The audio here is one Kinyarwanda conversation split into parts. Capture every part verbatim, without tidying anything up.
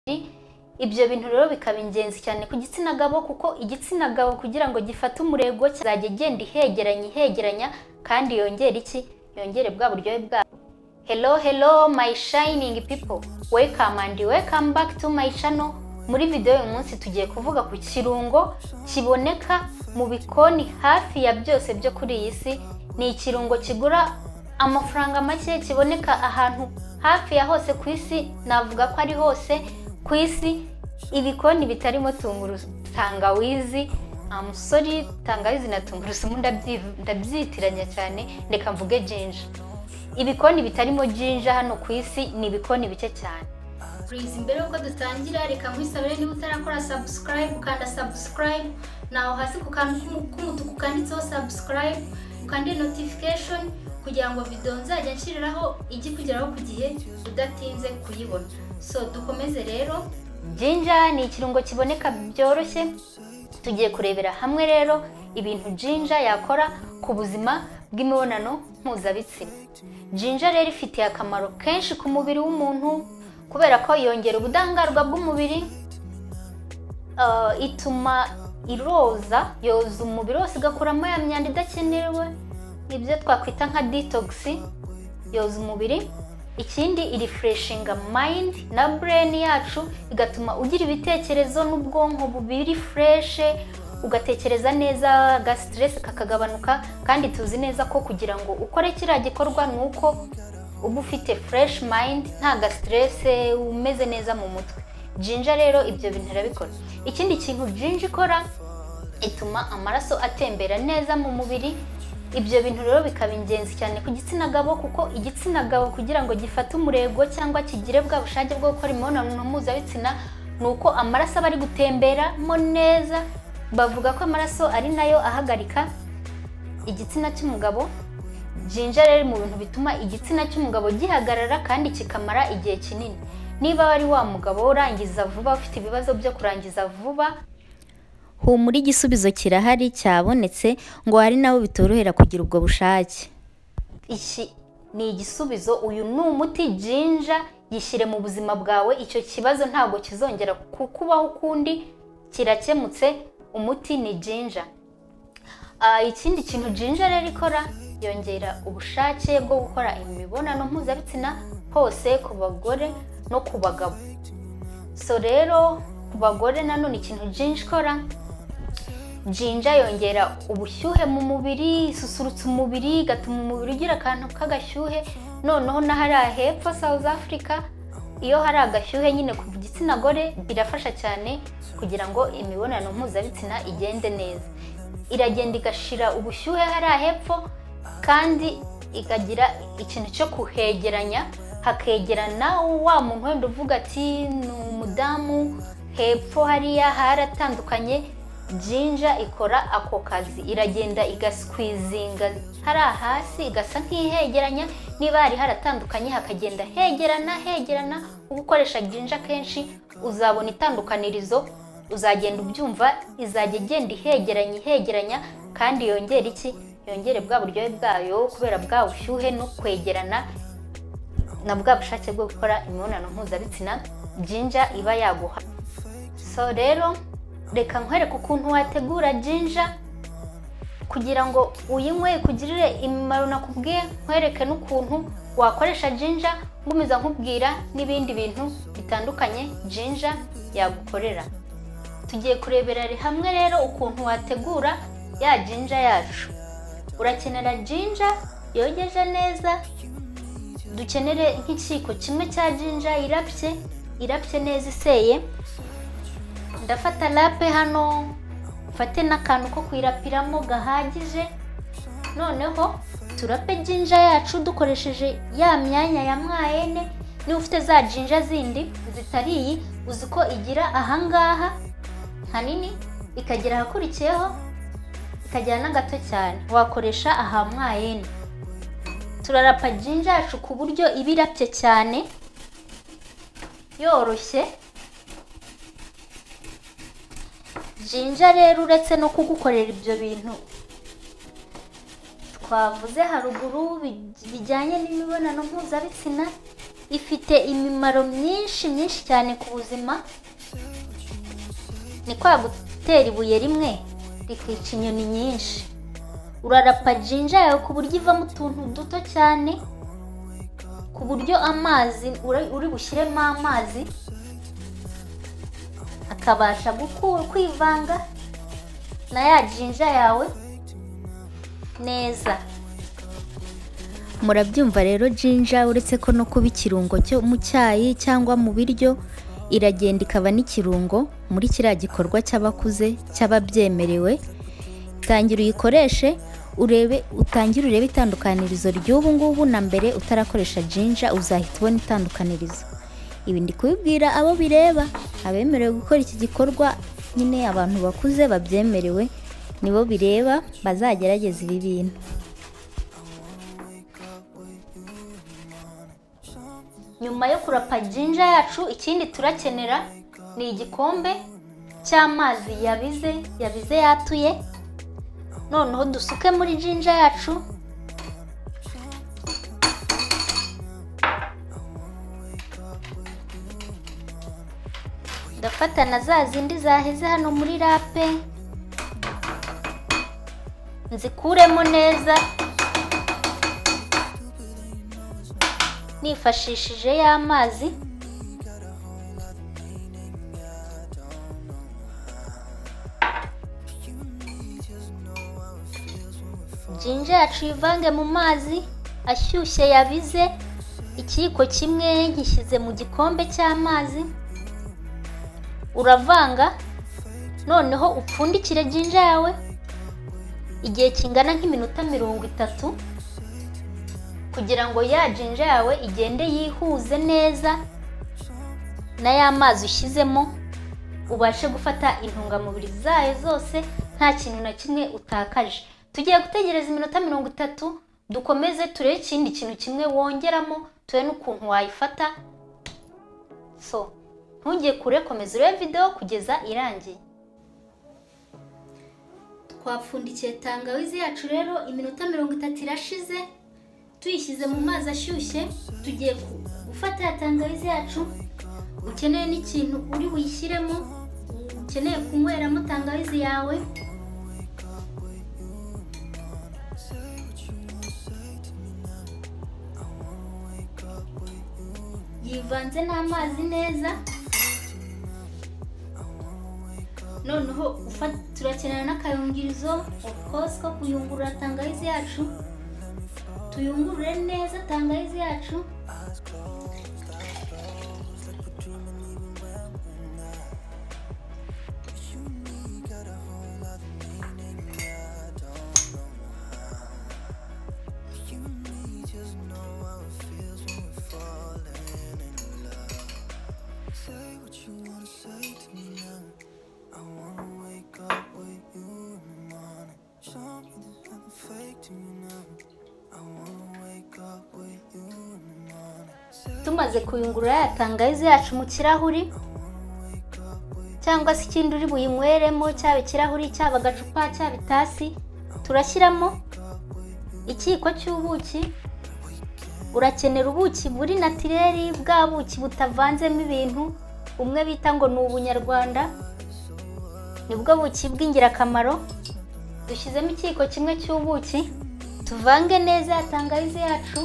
ibyo bintu rero bikaba ingenzi cyane ku gitsina gabo kuko igitsina gabo kugira ngo gifate umurego cyazajye genda ihegeranya ihegeranya kandi yongera iki yongere bwa buryohe bwa. Hello hello my shining people, welcome and welcome back to my channel. Muri video uyu munsi tugiye kuvuga ku kirungo kiboneka mu bikoni hafi ya byose byo kuri iyi si. Ni ikirungo kigura amafaranga make, kiboneka ahantu hafi ya hose ku isi, navuga ko ari hose ku isi. Ibikoni bitarimo tungurusu, tangawizi, I'm sorry, tangawizi na tungurusu ndabyitiranya cyane, reka mvuge ginger. Ibikoni bitarimo ginger hano ku isi ni ibikoni bike cyane. Please, mbere yuko dutangira reka nkwisabire niba utarakora subscribe, ukanda subscribe, naho hasi ku kantu k'umutuku kanditseho subscribe, ukande notification kugira ngo video nzajya nshiriraho ijye kugeraho ku gihe udatinze kuyibona. So dukomeze rero. Ginger ni ikirungo kiboneka byoroshye. Tugiye kurebera hamwe rero ibintu ginger yakora ku buzima bw'imibonano mpuzabitsina. Ginger rero ifite akamaro kenshi ku mubiri w'umuntu kubera ko yongera ubudahangarwa bw'umubiri, uh, ituma iroza, yoza umubiri wose igakuramo ya myanda idakenewe, ibyo twakwita nka detox, yoza umubiri. Ikindi irefreshinga mind na brain yacu, igatuma ugira ibitekerezo n'ubwonko bubiri fresh, ugatekereza neza, ga stress kakagabanuka. Kandi tuzi neza ko kugira ngo ukore kira gikorwa nuko uba ufite fresh mind, nta ga stress, umeze neza mu mutwe. Ginger rero ibyo bintu irabikora. Ikindi kintu ginger ikora, ituma amaraso atembera neza mu mubiri. Ibyo bintu rero bikaba ingenzi cyane ku gitsina gabo kuko igitsina gabo kugira ngo gifate umurego cyangwa kigire bwa bushake bwo gukora imibonano mpuzabitsina nuko amaraso aba ari gutemberamo neza. Bavuga ko amaraso ari nayo ahagarika igitsina cy'umugabo. Ginger rero mu bintu bituma igitsina cy'umugabo gihagarara kandi kikamara igihe kinini. Niba wari wa mugabo urangiza vuba, ufite ibibazo byo kurangiza vuba, humura igisubizo kirahari cyabonetse ngo hari nabo bitorohera kugira ubwo bushake. Iki ni igisubizo, uyu ni umuti ginger, yishyire mu buzima bwawe, icyo kibazo ntabwo kizongera kukubaho ukundi, kirakemutse. Umuti ni ginger. Uh, ikindi kintu ginger rero ikora, yongera ubushake bwo gukora imibonano mpuzabitsina hose ku bagore no ku bagabo. So rero ku bagore nanone ikintu ginger ikora, ginger yongera ubushyuhe mu mubiri, isusurutsa umubiri, gatuma umubiri ugira akantu k'agashyuhe. Noneho na hari hepfo South Africa, iyo hari agashyuhe nyine ku gitsina gore, birafasha cyane kugira ngo imibonano mpuzabitsina igende neza. Iragenda igashira ubushyuhe hari hepfo kandi ikagira ikintu cyo kuhegeranya, hakegerana wa muntu wenda uvuga ati ni umudamu hepfo hariya haratandukanye. Ginger ikora ako kazi, iragenda igasqueezinga hari hasi, igasa nk'ihegeranya. Niba hari haratandukanye hakagenda hegerana hegerana. Ugukoresha ginger kenshi uzabona itandukanirizo, uzagenda ubyumva, izajya igenda ihegeranya ihegeranya kandi yongera iki yongere bwa buryohe bwayo kubera bwa bushyuhe no kwegerana na bwa bushake bwo gukora imibonano mpuzabitsina ginger iba yaguha. So rero reka nkwereke ukuntu wategura ginger kugira ngo uyinywe kugirire imimaro nakubwiye. Nkwereke n'ukuntu wakoresha ginger, ngumiza nkubwira n'ibindi bintu bitandukanye ginger yagukorera. Tugiye kurebera hamwe rero ukuntu wategura ya ginger yacu. Urakenera ginger yogeje neza, dukenere nk'ikiko kimwe cya ginger irapye irapye neza iseye. Ndafata lape hano, mfate n'akantu ko kwirapiramo gahagije. Noneho turape ginger yacu dukoresheje ya myanya ya mwayene. Ni ufite za ginger zindi zitari iyi, uziko igira ahangaha hanini, ikagira hakurikiyeho, ikagira n'agato cyane, wakoresha aha mwayene. Turarapa ginger yacu ku buryo ibirapye cyane, yoroshye. Ginger rero uretse no kugukorera ibyo bintu twavuze haruguru bijyanye n'imibonano mpuzabitsina, ifite imimaro myinshi myinshi cyane ku buzima. Ni kwa gutera ibuye rimwe rikwica inyoni nyinshi. Urarapa jinja yawe ku buryo ivamo utuntu duto cyane, ku buryo amazi uri bushyiremo amazi akabasha gukura kwivanga na ya jinja yawe neza. Murabyumva rero, jinja uretse ko no kuba ikirungo cyo mu cyayi cyangwa mu biryo, iragenda ikaba n'ikirungo muri kiriya gikorwa cy'abakuze cy'ababyemerewe. Tangira uyikoreshe urebe, utangire urebe itandukanirizo ry'ubu ngubu na mbere utarakoresha jinja, uzahita ubona itandukanirizo. Ibi ndi kubibwira abo bireba, abemerewe gukora iki gikorwa nyine abantu bakuze babyemerewe nibo bireba, bazagerageza ibi bintu. Nyuma yo kurapa jinja yacu, ikindi turakenera ni igikombe cy'amazi yabize yabize yatuye. Noneho dusuke muri jinja yacu. Ndafata na za zindi zaheze hano muri rape, nzikuremo neza nifashishije ya mazi. Jinja yacu ivange mu mazi ashyushye yabize. Ikiyiko kimwe gishyize mu gikombe cy'amazi. Uravanga, noneho upfundikire jinja yawe igihe kingana nk'iminota mirongo itatu kugira ngo ya jinja yawe igende yihuze neza na ya mazi ushyizemo, ubashe gufata intungamubiri zayo zose, nta kintu na kimwe utakaje. Tugiye gutegereza iminota mirongo itatu, dukomeze turebe ikindi kintu kimwe wongeramo, tuwe n'ukuntu wayifata. So ntujye kure, komeza urebe video kugeza irangiye. Twapfundikiye tangawizi yacu rero, iminota mirongo itatu irashize, tuyishyize mu mazi ashyushye. Tugiye gufata ya tangawizi yacu. Ukeneye n'ikintu uri buyishyiremo, ukeneye kunyweramo tangawizi yawe. Yivanze n'amazi neza. Noneho turakenera n'akayungirizo, of course, ko kuyungurura tangawizi yacu. Tuyungurure neza tangawizi yacu. Tumaze kuyungurura ya tangawizi yacu mu kirahuri cyangwa se ikindi uri buyinyweremo, cyaba ikirahuri, cyaba agacupa, cyaba itasi, turashyiramo ikiyiko cy'ubuki. Urakenera ubuki buri natureli, bwa buki butavanzemo ibintu umwe bita ngo ni ubunyarwanda. Nibwo buki bw'ingirakamaro. Dushyizemo ikiyiko kimwe cy'ubuki, tuvange neza ya tangawizi yacu.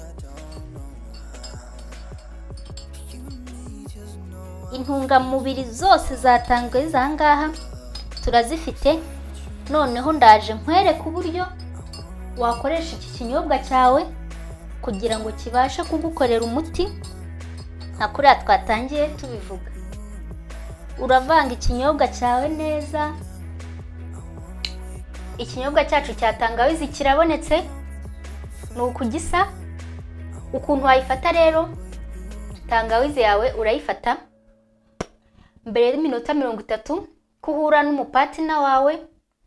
Intungamubiri zose za tangawizi aha ngaha turazifite. Noneho ndaje nkwereka uburyo wakoresha iki kinyobwa cyawe kugira ngo kibashe kugukorera umuti nka kuriya twatangiye tubivuga. Uravanga ikinyobwa cyawe neza. Ikinyobwa cyacu cya tangawizi kirabonetse, ni ukugisa. Ukuntu wayifata rero, tangawizi yawe urayifata mbere y'iminota mirongo itatu kuhura n'umupatina wawe.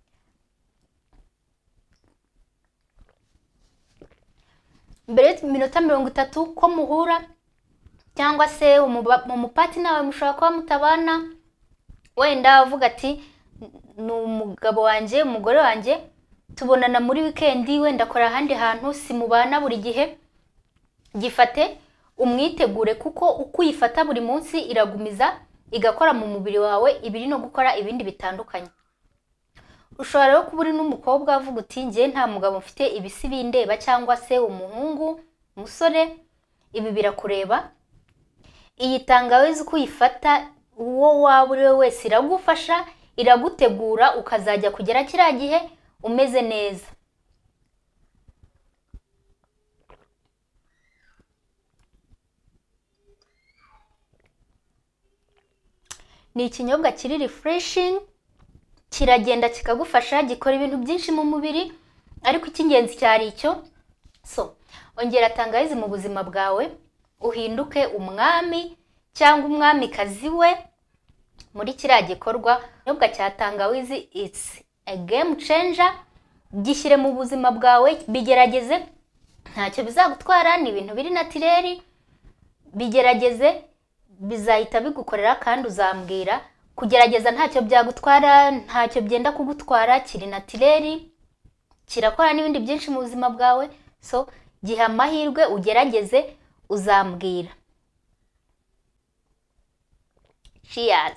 Mbere y'iminota mirongo itatu ko muhura, cyangwa se umupatina wawe mushobora kuba mutabana, wenda uvuga ati ni umugabo wanjye, umugore wanjye, tubonana muri weekend, wenda akora ahandi hantu, simubana buri gihe. Gifate umwitegure kuko uko uyifata buri munsi iragumiza igakora mu mubiri wawe ibiri no gukora ibindi bitandukanye. Ushobora rero kuba uri n'umukobwa avuga uti ngiye nta mugabo mfite ibisi bindeba cyangwa se umuhungu umusore, ibi birakureba. Iyi tangawizi uko uyifata uwo waba uri we wese iragufasha, iragutegura ukazajya kugera kiriya gihe umeze neza. Ni ikinyobwa kiri refreshing, kiragenda kikagufasha, gikora ibintu byinshi mu mubiri, ariko icy'ingenzi cyari icyo. So ongera tangawizi mu buzima bwawe uhinduke umwami cyangwa umwamikazi we muri kiriya gikorwa. Ikinyobwa cya tangawizi it's a game changer. Gishyire mu buzima bwawe, bigerageze, ntacyo bizagutwara, ni ibintu biri naturel. Bigerageze bizahita bigukorera kandi uzambwira. Kugerageza ntacyo byagutwara, ntacyo byenda kugutwara, kiri naturel, kirakora n'ibindi byinshi mu buzima bwawe. So giha amahirwe ugerageze uzambwira. Cheers.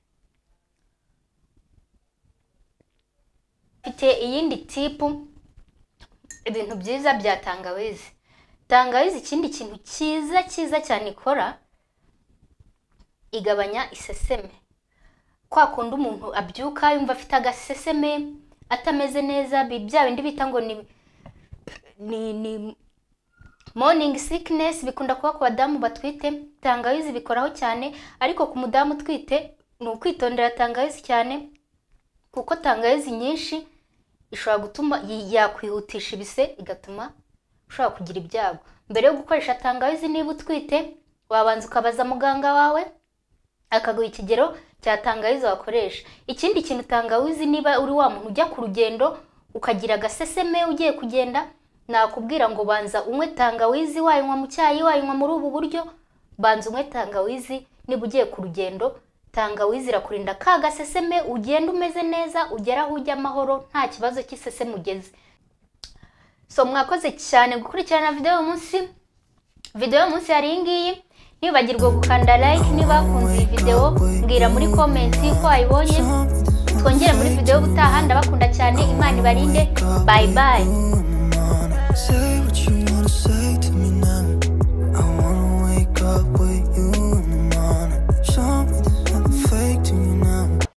Mfite iyindi tipu, ibintu byiza bya tangawizi. Tangawizi ikindi kintu cyiza cyiza cyane ikora, igabanya isesemi. Kwa kundi umuntu abyuka yumva afite agaseseme atameze neza, bya bindi bita ngo ni ni, ni morning sickness, bikunda kuba ku badamu batwite. Tangawizi bikoraho cyane, ariko ku mudamu twite ni ukwitondera tangawizi cyane, kuko tangawizi nyinshi ishobora gutuma yakwihutisha ibise, igatuma ushobora kugira ibyago. Mbere yo gukoresha tangawizi niba utwite, wabanza ukabaza muganga wawe akaguha ikigero cya tangawizi wakoresha. Ikindi kintu tangawizi, niba uri wa muntu ujya ku rugendo ukagira agaseseme ugiye kugenda, nakubwira ngo banza unywe tangawizi, wayinywa mu cyayi, wayinywa muri ubu buryo, banza unywe tangawizi niba ugiye ku rugendo. Tangawizi irakurinda ka gaseseme, ugenda umeze neza, ugera aho ujya amahoro nta kibazo cy'iseseme ugeze. So mwakoze cyane gukurikirana video y'umunsi. Video y'umunsi yari ingiyi. Ntibagirwe gukanda like niba kunze iyi video, mbwira muri comment ko wayibonye. Twongere muri video ubutaha, ndabakunda cyane, Imana ibarinde. Bye bye.